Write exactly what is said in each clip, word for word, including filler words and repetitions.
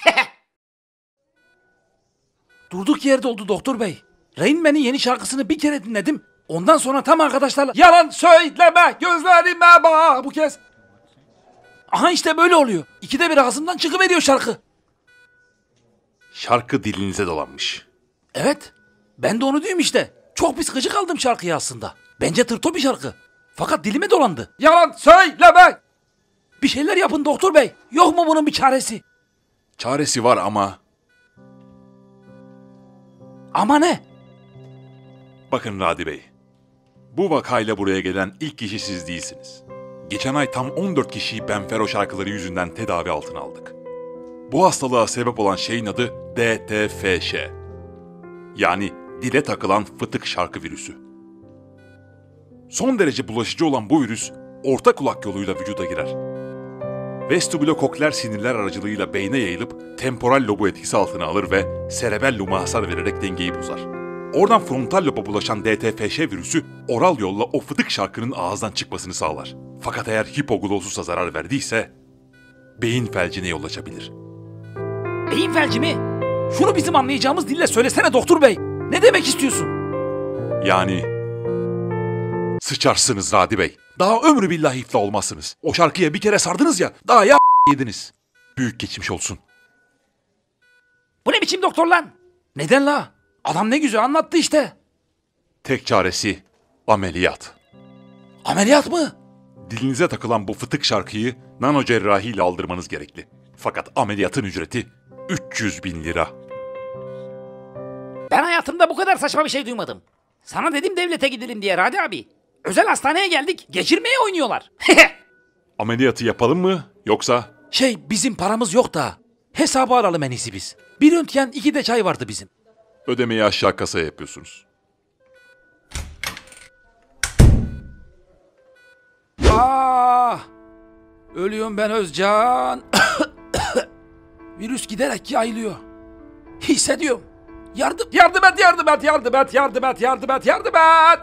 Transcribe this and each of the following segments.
Durduk yerde oldu doktor bey. Rain Man'in yeni şarkısını bir kere dinledim. Ondan sonra tam arkadaşlarla yalan söyleme gözlerime bak bu kez. Aha işte böyle oluyor. İkide bir ağzımdan çıkıveriyor şarkı. Şarkı dilinize dolanmış. Evet. Ben de onu diyorum işte. Çok pis gıcık aldım şarkıya aslında. Bence tırto bir şarkı. Fakat dilime dolandı. Yalan söyleme. Bir şeyler yapın doktor bey. Yok mu bunun bir çaresi? Çaresi var ama... Ama ne? Bakın Radi Bey. Bu vakayla buraya gelen ilk kişi siz değilsiniz. Geçen ay tam on dört kişiyi Benfero şarkıları yüzünden tedavi altına aldık. Bu hastalığa sebep olan şeyin adı D T F Ş. Yani dile takılan fıtık şarkı virüsü. Son derece bulaşıcı olan bu virüs orta kulak yoluyla vücuda girer. Vestibülokokler sinirler aracılığıyla beyne yayılıp temporal lobu etkisi altına alır ve serebel luma hasar vererek dengeyi bozar. Oradan frontal loba bulaşan D T F Ş virüsü oral yolla o fıtık şarkının ağızdan çıkmasını sağlar. Fakat eğer hipoglossusa zarar verdiyse beyin felcine yol açabilir. Beyin felci mi? Şunu bizim anlayacağımız dille söylesene doktor bey. Ne demek istiyorsun? Yani sıçarsınız Radi Bey. Daha ömrü billahi iflah olmazsınız. O şarkıya bir kere sardınız ya, daha ya yediniz. Büyük geçmiş olsun. Bu ne biçim doktor lan? Neden la? Adam ne güzel anlattı işte. Tek çaresi ameliyat. Ameliyat mı? Dilinize takılan bu fıtık şarkıyı nano cerrahiyle aldırmanız gerekli. Fakat ameliyatın ücreti üç yüz bin lira. Ben hayatımda bu kadar saçma bir şey duymadım. Sana dedim devlete gidelim diye Radi abi. Özel hastaneye geldik, geçirmeye oynuyorlar. Ameliyatı yapalım mı yoksa? Şey bizim paramız yok da hesabı aralım en iyisi biz. Bir röntgen iki de çay vardı bizim. Ödemeyi aşağı kasaya yapıyorsunuz. Ah! Ölüyorum ben Özcan. Virüs giderek yayılıyor. Hissediyorum. Yardım, yardım et, yardım et, yardım et, yardım et, yardım et, yardım et.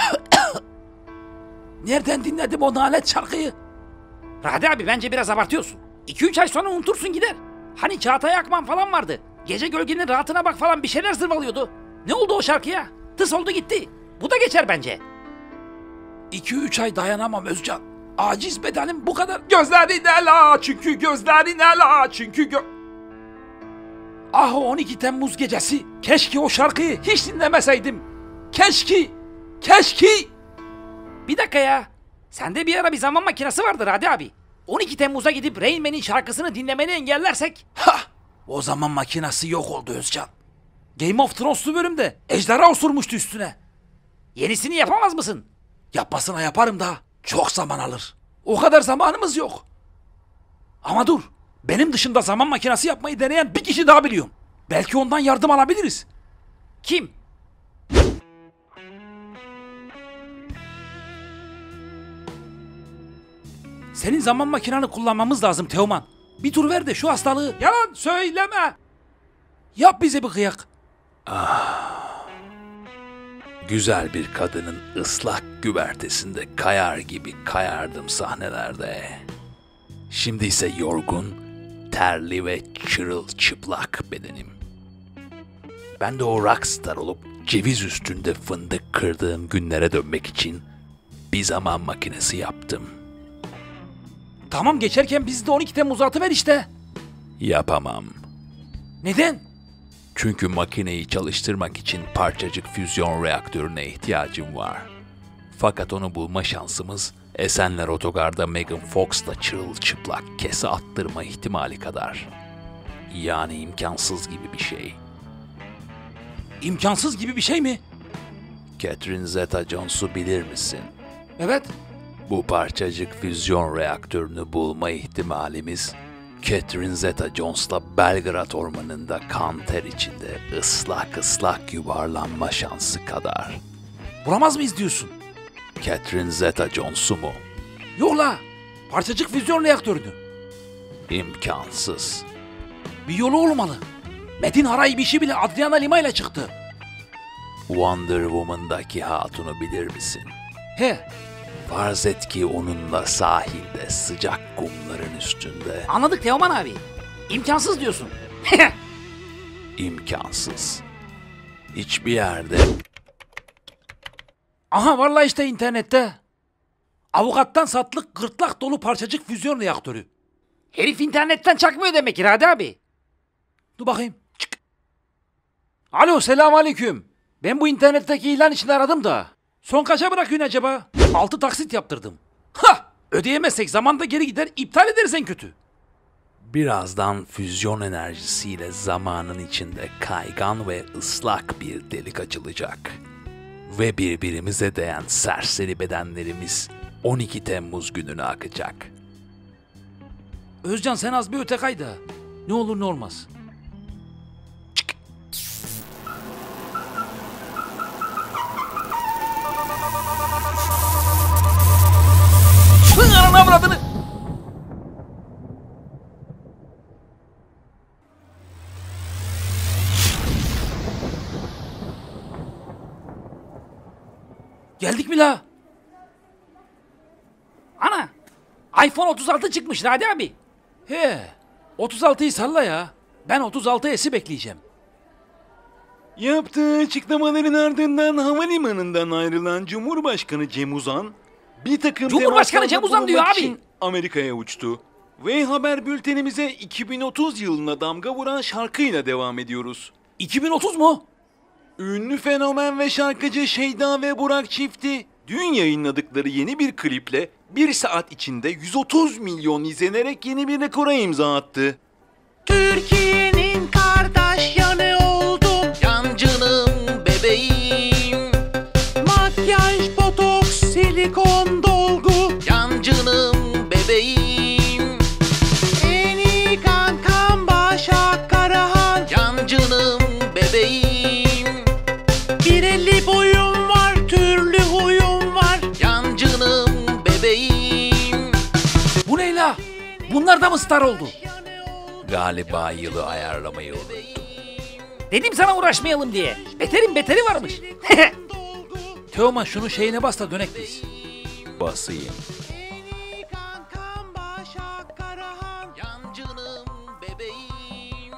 Nereden dinledim o nalet şarkıyı? Radi abi bence biraz abartıyorsun. iki üç ay sonra unutursun gider. Hani Çağatay Akman falan vardı. Gece gölgenin rahatına bak falan bir şeyler zırvalıyordu. Ne oldu o şarkıya? Tıs oldu gitti. Bu da geçer bence. iki üç ay dayanamam Özcan. Aciz bedenim bu kadar. Gözlerin ela çünkü gözlerin ela çünkü gö... Ah o on iki Temmuz gecesi. Keşke o şarkıyı hiç dinlemeseydim. Keşke. Keşke. Bir dakika ya. Sende bir ara bir zaman makinesi vardır Hadi abi. on iki Temmuz'a gidip Rain Man'in şarkısını dinlemeni engellersek. Ha! O zaman makinesi yok oldu Özcan. Game of Thrones'lu bölümde ejderha osurmuştu üstüne. Yenisini yapamaz mısın? Yapmasına yaparım da çok zaman alır. O kadar zamanımız yok. Ama dur. Benim dışında zaman makinesi yapmayı deneyen bir kişi daha biliyorum. Belki ondan yardım alabiliriz. Kim? Senin zaman makinanı kullanmamız lazım Teoman. Bir tur ver de şu hastalığı... Yalan söyleme. Yap bize bir kıyak. Ah, güzel bir kadının ıslak güvertesinde kayar gibi kayardım sahnelerde. Şimdi ise yorgun, terli ve çırılçıplak bedenim. Ben de o rockstar olup ceviz üstünde fındık kırdığım günlere dönmek için bir zaman makinesi yaptım. Tamam geçerken bizi de on iki Temmuz'a atıver işte. Yapamam. Neden? Çünkü makineyi çalıştırmak için parçacık füzyon reaktörüne ihtiyacım var. Fakat onu bulma şansımız Esenler Otogar'da Megan Fox'la çırılçıplak kese attırma ihtimali kadar. Yani imkansız gibi bir şey. İmkansız gibi bir şey mi? Catherine Zeta-Jones'u bilir misin? Evet. Bu parçacık füzyon reaktörünü bulma ihtimalimiz Catherine Zeta-Jones'la Belgrad ormanında kan ter içinde ıslak ıslak yuvarlanma şansı kadar. Bulamaz mıyız diyorsun? Catherine Zeta-Jones'u mu? Yok la. Parçacık füzyon reaktörünü. İmkansız. Bir yolu olmalı. Metin Harayibişi bile Adriana Lima ile çıktı. Wonder Woman'daki hatunu bilir misin? He. Farz et ki onunla sahilde sıcak kumların üstünde. Anladık Teoman abi. İmkansız diyorsun. İmkansız. Hiçbir yerde. Aha vallahi işte internette. Avukattan satlık gırtlak dolu parçacık füzyon reaktörü. Herif internetten çakmıyor demek ki Radi abi. Dur bakayım. Çık. Alo selam aleyküm. Ben bu internetteki ilan için aradım da. Son kaça bırakıyorsun acaba? Altı taksit yaptırdım. Ha! Ödeyemezsek zamanda geri gider iptal ederiz en kötü. Birazdan füzyon enerjisiyle zamanın içinde kaygan ve ıslak bir delik açılacak. Ve birbirimize değen serseri bedenlerimiz on iki Temmuz gününe akacak. Özcan sen az bir öte kay da. Ne olur ne olmaz. Çık. Hı, ananı avradını. Geldik mi la? Ana! iPhone otuz altı çıkmış Radi abi. He, otuz altıyı salla ya. Ben otuz altı S'i bekleyeceğim. Yaptığı açıklamaların ardından havalimanından ayrılan Cumhurbaşkanı Cem Uzan, bir takım Cumhurbaşkanı Cem Uzan diyor bulunmak abi. için Amerika'ya uçtu. Ve haber bültenimize iki bin otuz yılına damga vuran şarkıyla devam ediyoruz. iki bin otuz mu? Ünlü fenomen ve şarkıcı Şeyda ve Burak çifti dün yayınladıkları yeni bir kliple bir saat içinde yüz otuz milyon izlenerek yeni bir rekora imza attı. Türkiye'nin kardeş yanı oldum, yancının bebeğim. Makyaj, botoks, silikon dolgu, yancının bebeğim. En iyi kankam Başak Karahan, yancının bebeğim. Bir elli boyum var, türlü huyum var, yancının bebeğim. Bu ne la? Bunlar da mı star oldu? Galiba yılı ayarlamayı unuttum. Dedim sana uğraşmayalım diye. Beterin beteri varmış. Teoman şunu şeyine bas da dönek biz. Basayım. Kankam Başak Karahan, yancının bebeğim.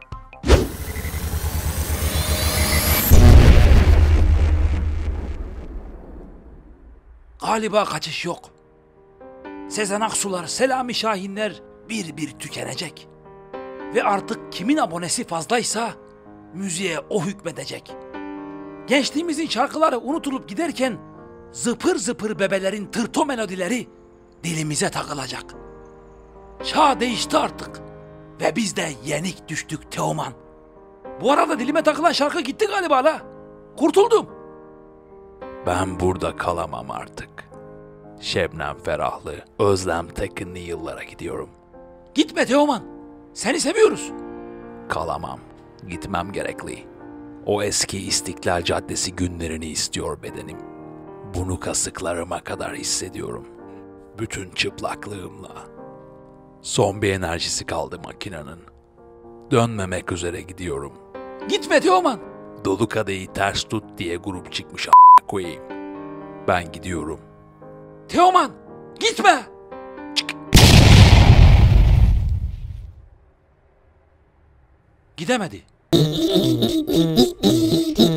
Galiba kaçış yok. Sezen Aksular, Selami Şahinler bir bir tükenecek. Ve artık kimin abonesi fazlaysa müziğe o hükmedecek. Gençliğimizin şarkıları unutulup giderken zıpır zıpır bebelerin tırto melodileri dilimize takılacak. Çağ değişti artık ve biz de yenik düştük Teoman. Bu arada dilime takılan şarkı gitti galiba la. Kurtuldum. Ben burada kalamam artık. Şebnem Ferahlı, Özlem Tekinli yıllara gidiyorum. Gitme Teoman. Seni seviyoruz. Kalamam. Gitmem gerekli. O eski İstiklal Caddesi günlerini istiyor bedenim. Bunu kasıklarıma kadar hissediyorum. Bütün çıplaklığımla. Son bir enerjisi kaldı makinenin. Dönmemek üzere gidiyorum. Gitme Teoman. Dolu kadehi ters tut diye grup çıkmış a** koyayım. Ben gidiyorum. Teoman gitme. Çık. Gidemedi.